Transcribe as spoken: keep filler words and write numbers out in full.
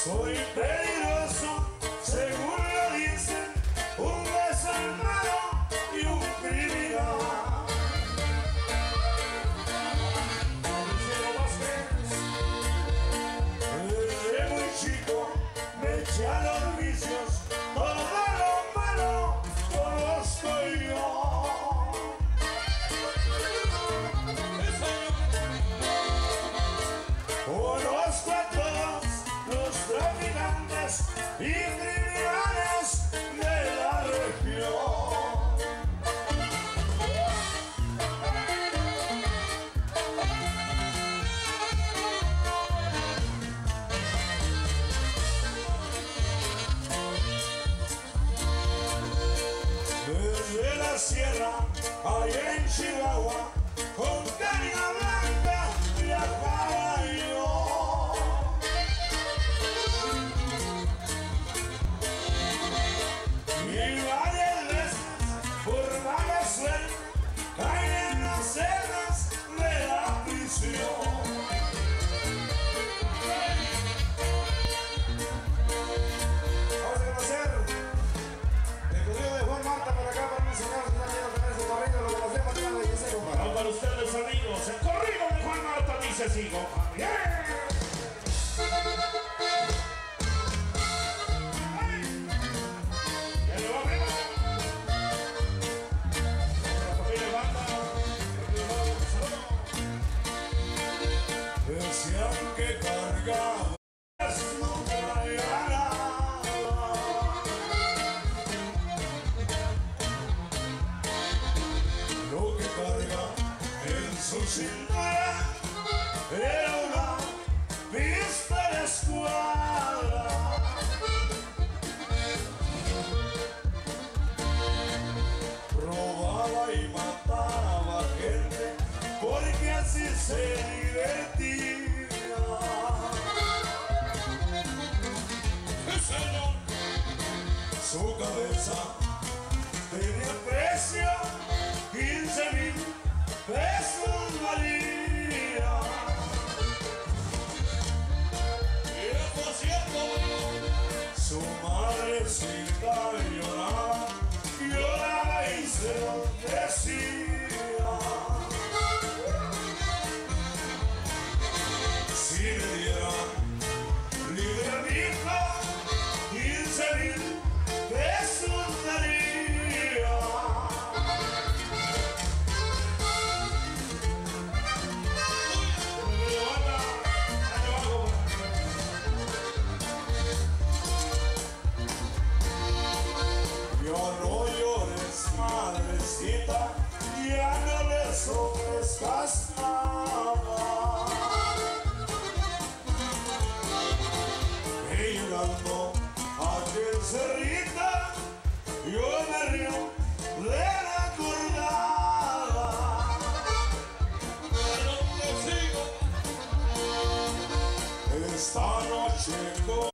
Soy peligroso, según lo dicen, un beso en mano y un criminal. Desde muy chico me eché a los vicios, todo lo malo conozco yo. Conozco a todos los traficantes y criminales de la región. Desde la sierra, allá en Chihuahua, con caña blanca viajaba yo. Y varias veces, por mala suerte, caí en las celdas de la prisión. Vamos a conocer el corrido de Juan Marta para acá, para mi señor, si no quiero tener su corrido, lo conocemos, ya lo dice, compadre. No, para ustedes, amigos, el corrido de Juan Marta dice así, compadre. ¡Yeah! ¡Ya le va arriba! La familia banda, decían que cargaba no traía nada, lo que carga en su cintura era una pistola escuadra. Robaba y mataba gente porque así se divertía. Su cabeza tenía precio, quince mil pesos valía. Y por cierto, su madrecita lloraba, lloraba y se lo decía. Si me dieran libre a mi hija, quince mil pesos daría. Yo no llores, madrecita, ya no le ofrezcas nada. Y llegando a aquel cerrita, yo me río de la acordada. Esta noche con